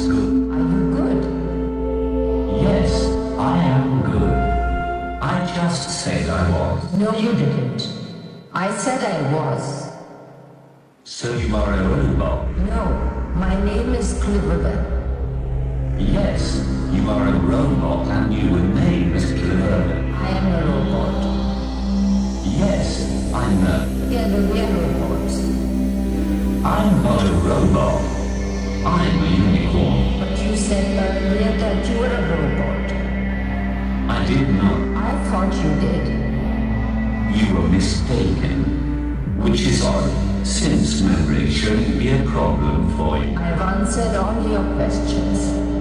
good. Are you good? Yes, I am good. I just said I was. No, you didn't. I said I was. So you are a robot? No, my name is Cleverbell. Yes, you are a robot and you were named as Cleverbell. I am a robot. Yes, I know. Yeah, we are robots. I'm not a robot. I'm a unicorn. But you said earlier that you were a robot. I did not. I thought you did. You were mistaken. Which is odd, since memory shouldn't be a problem for you. I've answered all your questions.